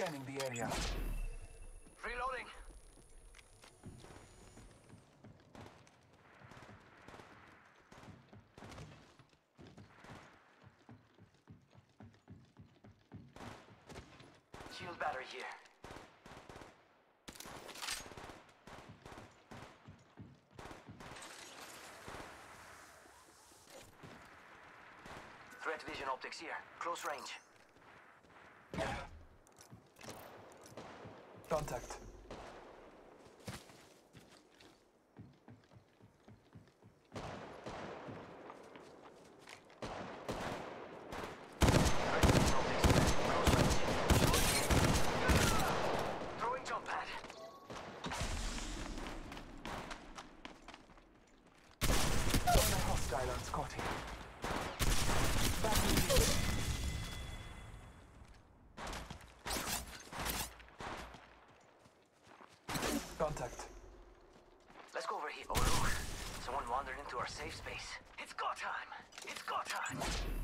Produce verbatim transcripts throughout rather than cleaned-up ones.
Scanning the area. Reloading. Shield battery here. Threat vision optics here. Close range. Contact. Throwing jump pad. Only hostile on Scotty. Back in the Contact. Let's go over here. Oh look, someone wandered into our safe space. It's go time. It's go time.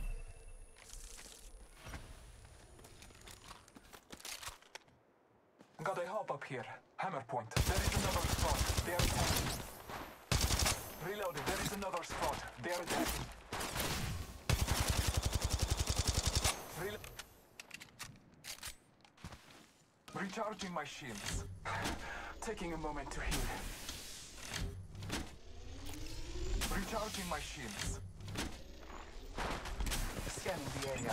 Got a hop up here. Hammer point. There is another spot. They are attacking. Reloaded. There is another spot. They are attacking. Relo Recharging my shields. Taking a moment to heal. Recharging my shields. Scanning the area.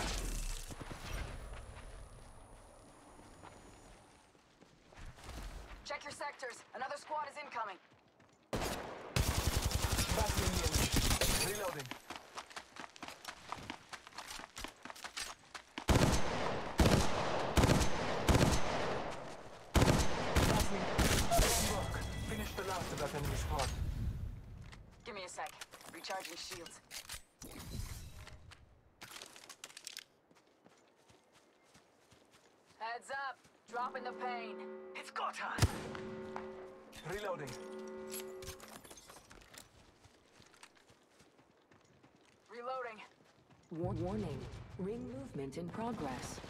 Check your sectors. Another squad is incoming. Battling the enemy. Reloading. Battling. Finish the last of that enemy squad. Give me a sec. Recharging shields. Heads up. Dropping the pain. It's go time. Reloading. Reloading. War warning. Ring movement in progress.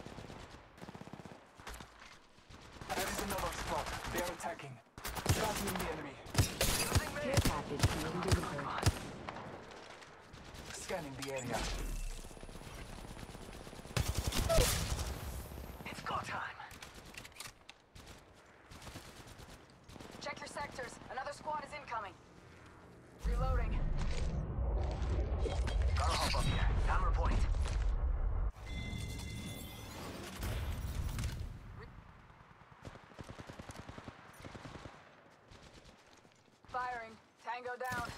There is another spot. They are attacking. Battling the enemy. Using Care me. package being delivered. Scanning the area. It's go time. Check your sectors. Another squad is incoming. Reloading. Gotta hop up here. Hammer point. Firing. Tango down.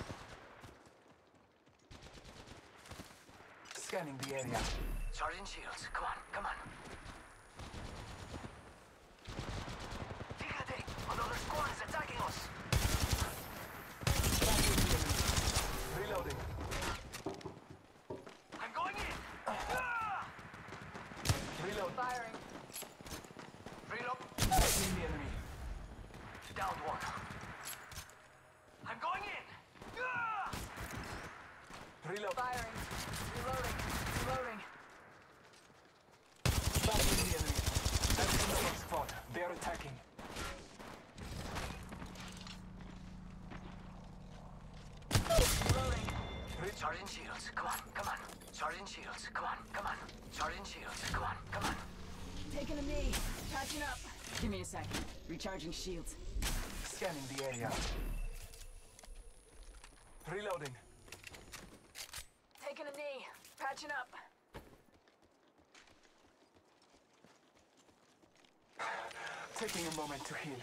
Scanning the area. Charging shields. Come on, come on. Fíjate, another squad is attacking us. Battling the enemy. Reloading. I'm going in. Ah! Reload. Firing. Reload. Battling the enemy. Downed one. I'm going in. Ah! Reload. Firing. Reloading. Reloading. Battling the enemy. There is another spot. They are attacking. Reloading. Charging shields. Come on, come on. Charging shields. Come on, come on. Charging shields. Come on, come on. Taking a knee. Patching up. Give me a sec. Recharging shields. Scanning the area. Reloading. Taking a knee. Patching up. Taking a moment to heal.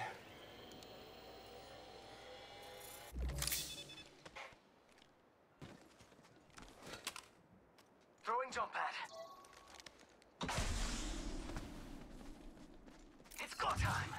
Throwing jump pad. It's go time.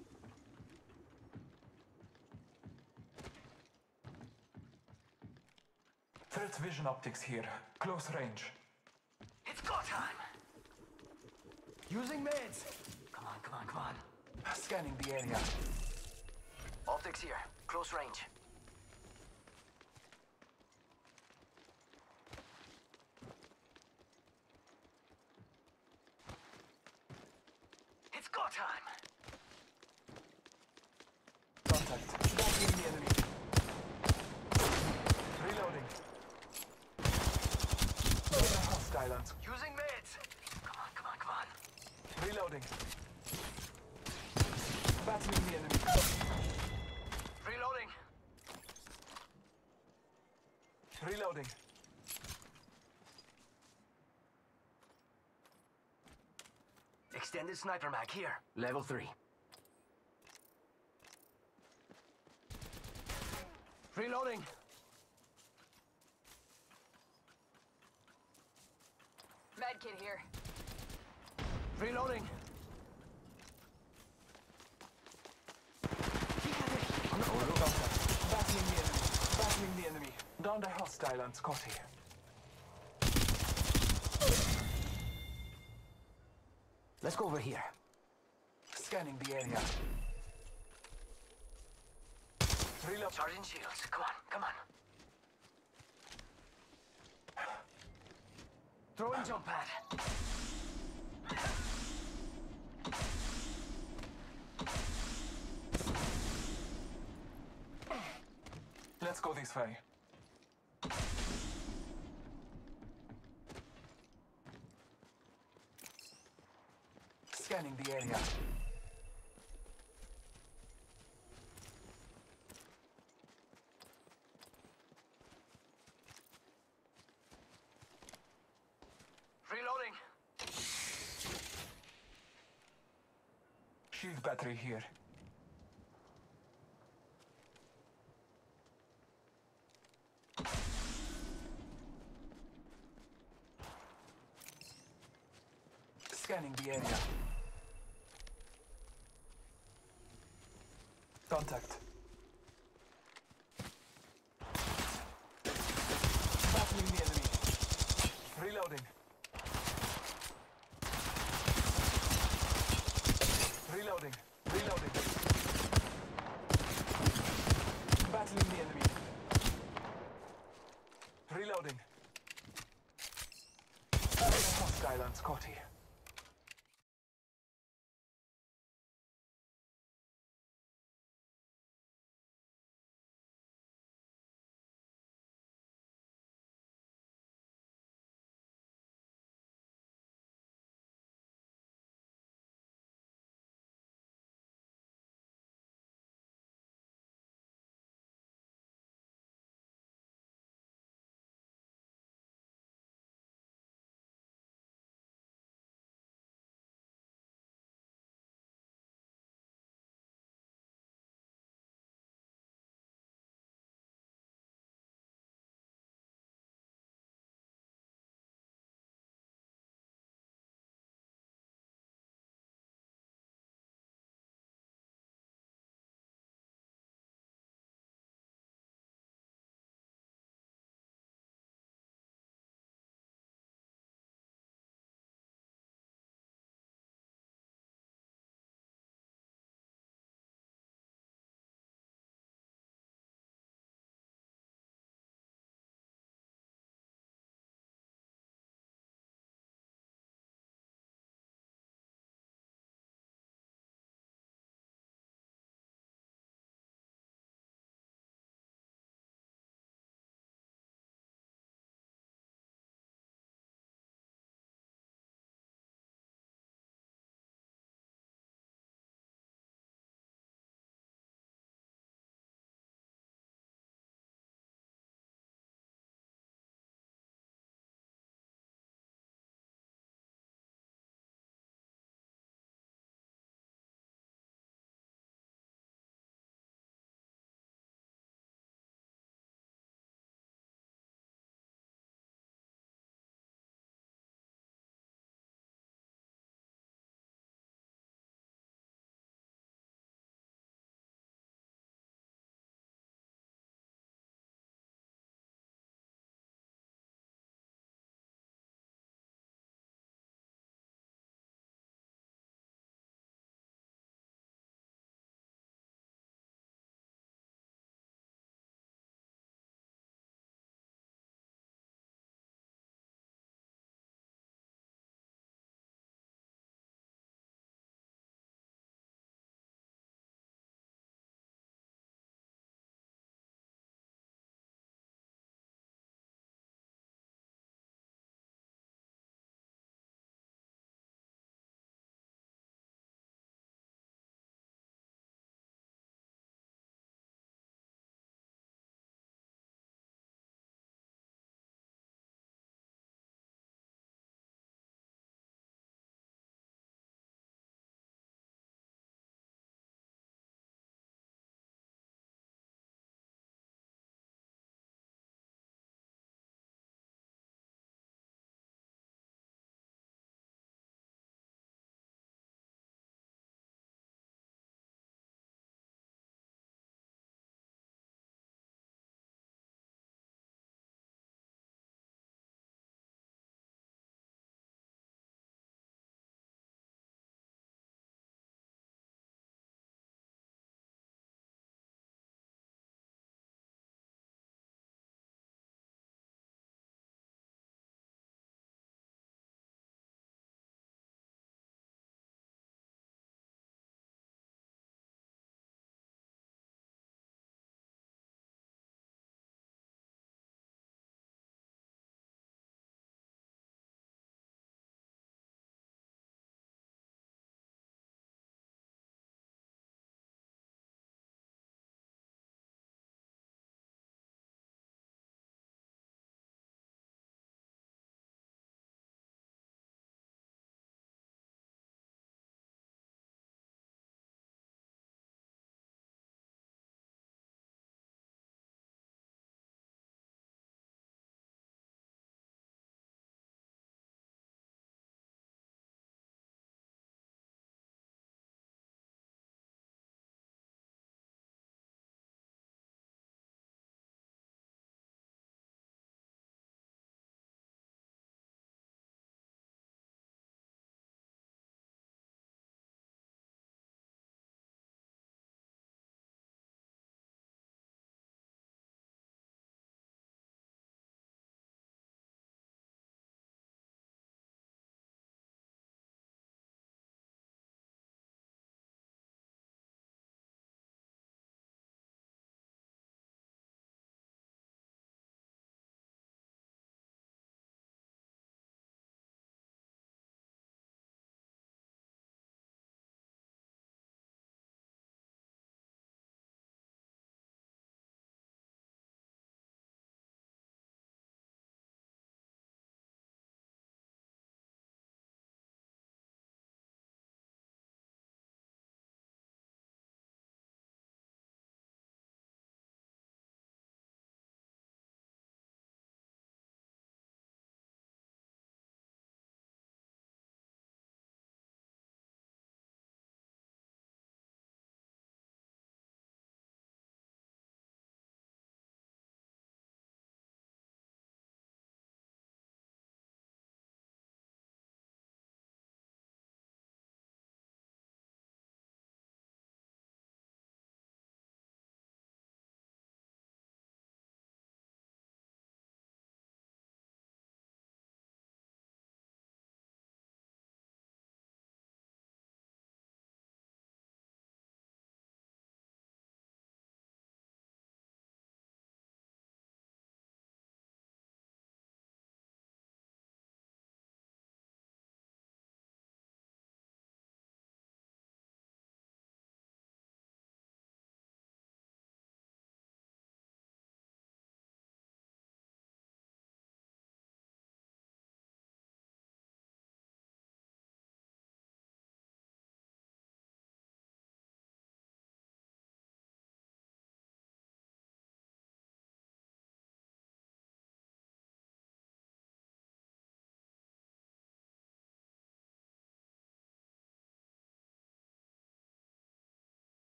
Threat vision optics here. Close range. It's go time. Using meds. Come on, come on, come on. Scanning the area. Optics here. Close range. It's It's go time! Contact. Battling the enemy. Reloading. Hostile on. Using meds! Come on, come on, come on. Reloading. Battling the enemy. Reloading! Reloading. Extended sniper mag here. Level three. Reloading! Medkit here. Reloading! Contact. Battling the enemy. Battling the enemy. Down the hostile on Scotty. Let's go over here. Scanning the area. Reload. Charging shields. Come on, come on. Throwing jump pad. Let's go this way. Scanning the area. Reloading. Shield battery here. Scanning the area. Contact.